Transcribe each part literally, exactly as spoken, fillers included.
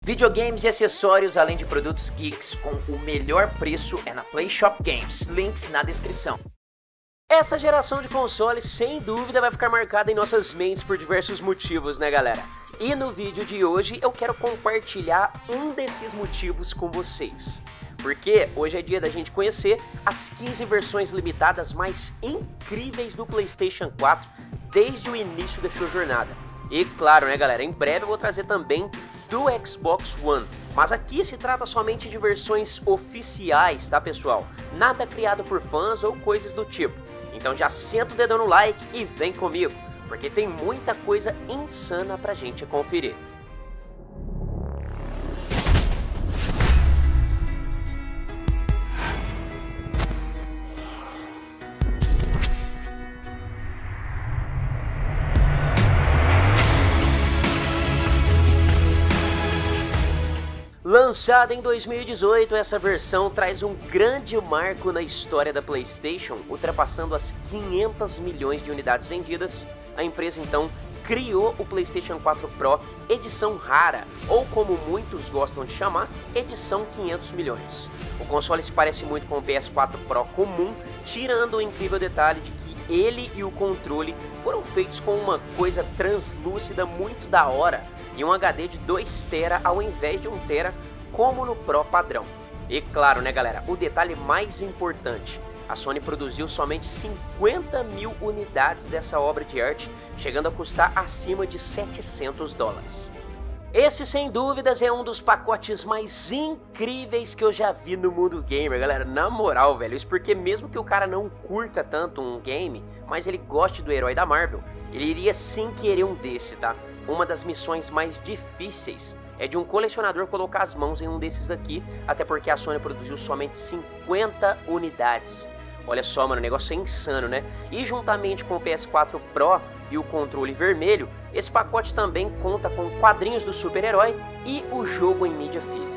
Videogames e acessórios, além de produtos geeks com o melhor preço é na PlayShop Games, links na descrição. Essa geração de consoles sem dúvida vai ficar marcada em nossas mentes por diversos motivos, né galera? E no vídeo de hoje eu quero compartilhar um desses motivos com vocês. Porque hoje é dia da gente conhecer as quinze versões limitadas mais incríveis do PlayStation quatro desde o início da sua jornada. E claro, né galera, em breve eu vou trazer também do Xbox One, mas aqui se trata somente de versões oficiais, tá pessoal? Nada criado por fãs ou coisas do tipo. Então já senta o dedão no like e vem comigo, porque tem muita coisa insana pra gente conferir. Lançada em dois mil e dezoito, essa versão traz um grande marco na história da PlayStation, ultrapassando as quinhentas milhões de unidades vendidas. A empresa então criou o PlayStation quatro Pro edição rara, ou como muitos gostam de chamar, edição quinhentos milhões. O console se parece muito com o P S quatro Pro comum, tirando o incrível detalhe de que ele e o controle foram feitos com uma coisa translúcida muito da hora, e um H D de dois tera ao invés de um tera, como no Pro padrão. E claro, né galera, o detalhe mais importante, a Sony produziu somente cinquenta mil unidades dessa obra de arte, chegando a custar acima de setecentos dólares. Esse sem dúvidas é um dos pacotes mais incríveis que eu já vi no mundo gamer, galera, na moral, velho, isso porque mesmo que o cara não curta tanto um game, mas ele goste do herói da Marvel, ele iria sim querer um desse, tá? Uma das missões mais difíceis é de um colecionador colocar as mãos em um desses aqui, até porque a Sony produziu somente cinquenta unidades. Olha só, mano, o negócio é insano, né? E juntamente com o P S quatro Pro e o controle vermelho, esse pacote também conta com quadrinhos do super-herói e o jogo em mídia física.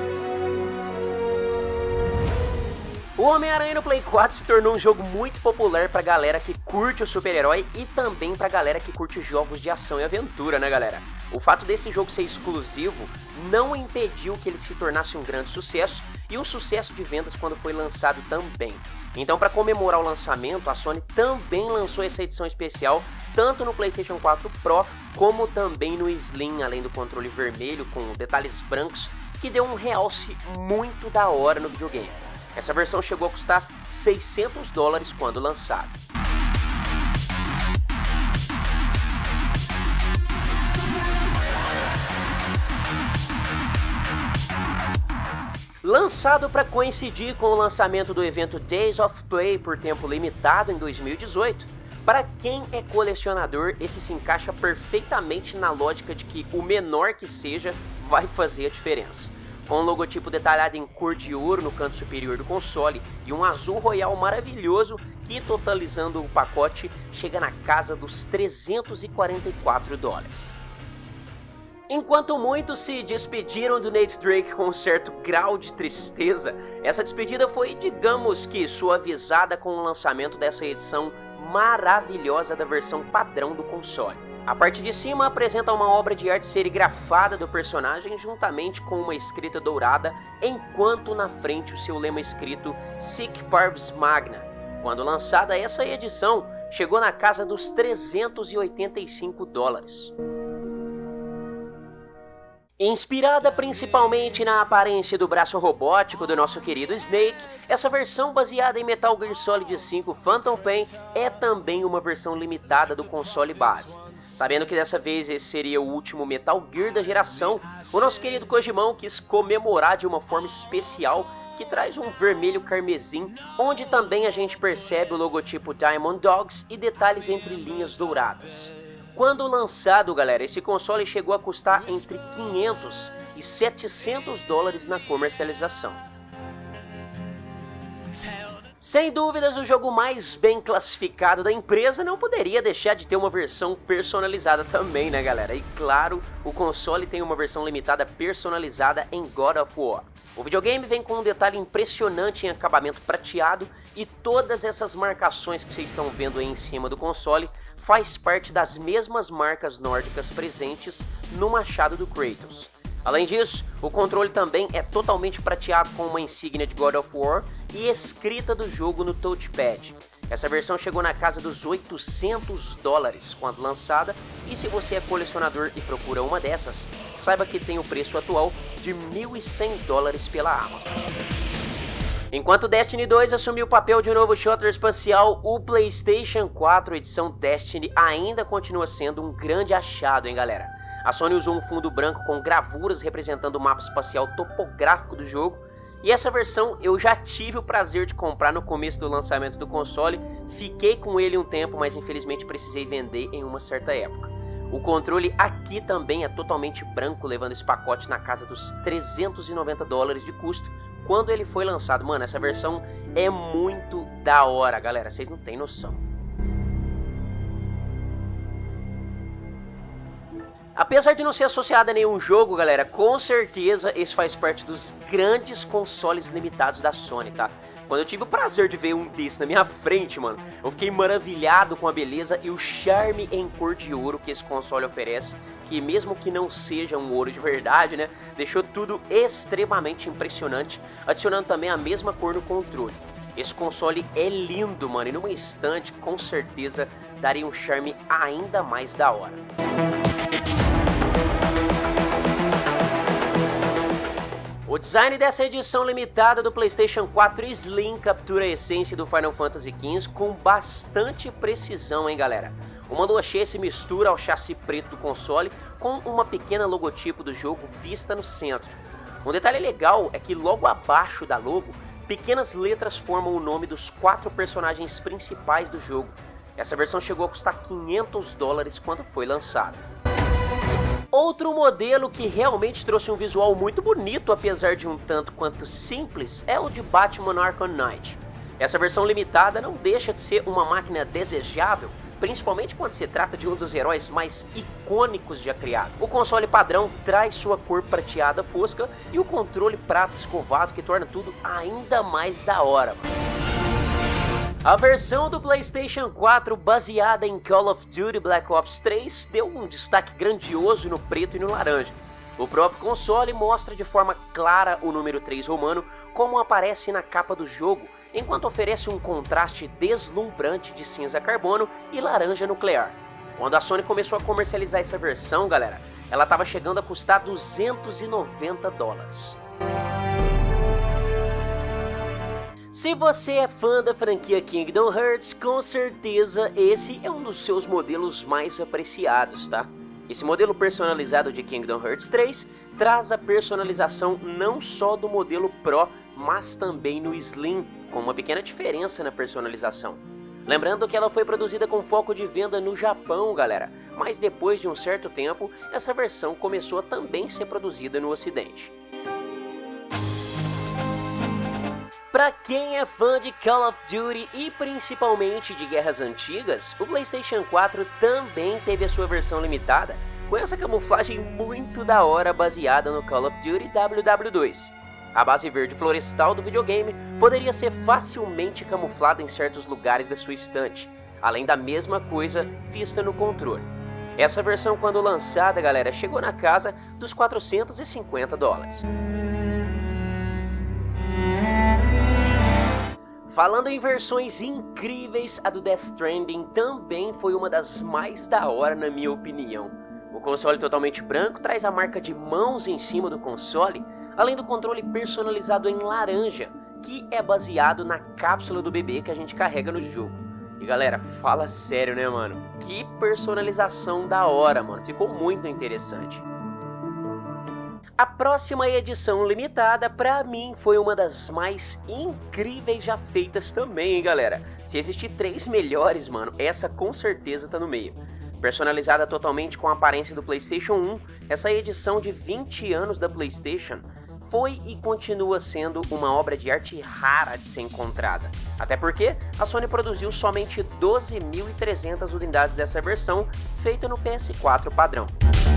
O Homem-Aranha no Play quatro se tornou um jogo muito popular pra galera que curte o super-herói e também pra galera que curte jogos de ação e aventura, né galera? O fato desse jogo ser exclusivo não impediu que ele se tornasse um grande sucesso e um sucesso de vendas quando foi lançado também. Então, para comemorar o lançamento, a Sony também lançou essa edição especial tanto no PlayStation quatro Pro como também no Slim, além do controle vermelho com detalhes brancos, que deu um realce muito da hora no videogame. Essa versão chegou a custar seiscentos dólares quando lançada. Lançado para coincidir com o lançamento do evento Days of Play por tempo limitado em dois mil e dezoito, para quem é colecionador, esse se encaixa perfeitamente na lógica de que o menor que seja vai fazer a diferença. Com um logotipo detalhado em cor de ouro no canto superior do console e um azul royal maravilhoso que, totalizando o pacote, chega na casa dos trezentos e quarenta e quatro dólares. Enquanto muitos se despediram do Nathan Drake com um certo grau de tristeza, essa despedida foi, digamos que, suavizada com o lançamento dessa edição maravilhosa da versão padrão do console. A parte de cima apresenta uma obra de arte serigrafada do personagem juntamente com uma escrita dourada, enquanto na frente o seu lema escrito Sic Parvis Magna. Quando lançada, essa edição chegou na casa dos trezentos e oitenta e cinco dólares. Inspirada principalmente na aparência do braço robótico do nosso querido Snake, essa versão baseada em Metal Gear Solid cinco Phantom Pain é também uma versão limitada do console base. Sabendo que dessa vez esse seria o último Metal Gear da geração, o nosso querido Kojimão quis comemorar de uma forma especial que traz um vermelho carmesim, onde também a gente percebe o logotipo Diamond Dogs e detalhes entre linhas douradas. Quando lançado, galera, esse console chegou a custar entre quinhentos e setecentos dólares na comercialização. Sem dúvidas, o jogo mais bem classificado da empresa não poderia deixar de ter uma versão personalizada também, né galera? E claro, o console tem uma versão limitada personalizada em God of War. O videogame vem com um detalhe impressionante em acabamento prateado e todas essas marcações que vocês estão vendo aí em cima do console faz parte das mesmas marcas nórdicas presentes no machado do Kratos. Além disso, o controle também é totalmente prateado com uma insígnia de God of War e escrita do jogo no touchpad. Essa versão chegou na casa dos oitocentos dólares quando lançada, e se você é colecionador e procura uma dessas, saiba que tem o preço atual de mil e cem dólares pela Amazon. Enquanto Destiny dois assumiu o papel de um novo shooter espacial, o PlayStation quatro edição Destiny ainda continua sendo um grande achado, hein galera? A Sony usou um fundo branco com gravuras representando o mapa espacial topográfico do jogo, e essa versão eu já tive o prazer de comprar no começo do lançamento do console, fiquei com ele um tempo, mas infelizmente precisei vender em uma certa época. O controle aqui também é totalmente branco, levando esse pacote na casa dos trezentos e noventa dólares de custo quando ele foi lançado. Mano, essa versão é muito da hora, galera, vocês não têm noção. Apesar de não ser associado a nenhum jogo, galera, com certeza esse faz parte dos grandes consoles limitados da Sony, tá? Quando eu tive o prazer de ver um desses na minha frente, mano, eu fiquei maravilhado com a beleza e o charme em cor de ouro que esse console oferece, que mesmo que não seja um ouro de verdade, né, deixou tudo extremamente impressionante, adicionando também a mesma cor no controle. Esse console é lindo, mano, e numa estante, com certeza, daria um charme ainda mais da hora. O design dessa edição limitada do PlayStation quatro Slim captura a essência do Final Fantasy quinze com bastante precisão, hein galera? O Mando Chassis mistura ao chassi preto do console com uma pequena logotipo do jogo vista no centro. Um detalhe legal é que logo abaixo da logo, pequenas letras formam o nome dos quatro personagens principais do jogo. Essa versão chegou a custar quinhentos dólares quando foi lançada. Outro modelo que realmente trouxe um visual muito bonito, apesar de um tanto quanto simples, é o de Batman Arkham Knight. Essa versão limitada não deixa de ser uma máquina desejável, principalmente quando se trata de um dos heróis mais icônicos já criado. O console padrão traz sua cor prateada fosca e o controle prata escovado que torna tudo ainda mais da hora, mano. A versão do PlayStation quatro baseada em Call of Duty Black Ops três deu um destaque grandioso no preto e no laranja. O próprio console mostra de forma clara o número três romano como aparece na capa do jogo, enquanto oferece um contraste deslumbrante de cinza carbono e laranja nuclear. Quando a Sony começou a comercializar essa versão, galera, ela estava chegando a custar duzentos e noventa dólares. Se você é fã da franquia Kingdom Hearts, com certeza esse é um dos seus modelos mais apreciados, tá? Esse modelo personalizado de Kingdom Hearts três traz a personalização não só do modelo Pro, mas também no Slim, com uma pequena diferença na personalização. Lembrando que ela foi produzida com foco de venda no Japão, galera, mas depois de um certo tempo, essa versão começou a também ser produzida no Ocidente. Pra quem é fã de Call of Duty e principalmente de guerras antigas, o PlayStation quatro também teve a sua versão limitada, com essa camuflagem muito da hora baseada no Call of Duty W W dois. A base verde florestal do videogame poderia ser facilmente camuflada em certos lugares da sua estante, além da mesma coisa vista no controle. Essa versão, quando lançada, galera, chegou na casa dos quatrocentos e cinquenta dólares. Falando em versões incríveis, a do Death Stranding também foi uma das mais da hora na minha opinião. O console totalmente branco traz a marca de mãos em cima do console, além do controle personalizado em laranja, que é baseado na cápsula do bebê que a gente carrega no jogo. E galera, fala sério né mano, que personalização da hora mano, ficou muito interessante. A próxima edição limitada, pra mim, foi uma das mais incríveis já feitas também, hein, galera. Se existir três melhores, mano, essa com certeza tá no meio. Personalizada totalmente com a aparência do PlayStation um, essa edição de vinte anos da PlayStation foi e continua sendo uma obra de arte rara de ser encontrada. Até porque a Sony produziu somente doze mil e trezentas unidades dessa versão, feita no P S quatro padrão.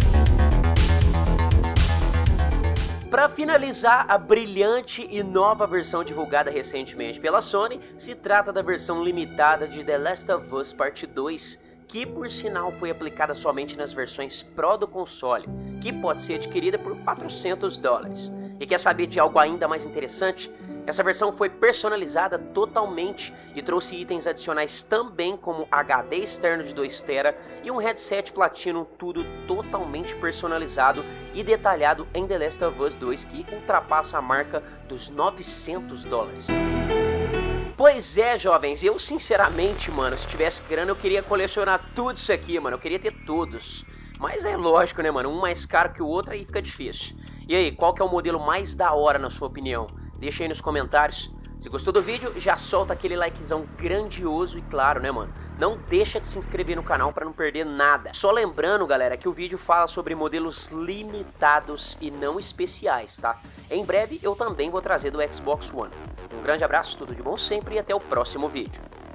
Para finalizar, a brilhante e nova versão divulgada recentemente pela Sony se trata da versão limitada de The Last of Us Part dois, que por sinal foi aplicada somente nas versões Pro do console, que pode ser adquirida por quatrocentos dólares. E quer saber de algo ainda mais interessante? Essa versão foi personalizada totalmente e trouxe itens adicionais também como H D externo de dois terabytes e um headset Platinum, tudo totalmente personalizado e detalhado em The Last of Us dois, que ultrapassa a marca dos novecentos dólares. Pois é, jovens, eu sinceramente, mano, se tivesse grana eu queria colecionar tudo isso aqui, mano, eu queria ter todos. Mas é lógico, né, mano, um mais caro que o outro aí fica difícil. E aí, qual que é o modelo mais da hora na sua opinião? Deixa aí nos comentários. Se gostou do vídeo, já solta aquele likezão grandioso e claro, né, mano? Não deixa de se inscrever no canal para não perder nada. Só lembrando, galera, que o vídeo fala sobre modelos limitados e não especiais, tá? Em breve eu também vou trazer do Xbox One. Um grande abraço, tudo de bom sempre e até o próximo vídeo.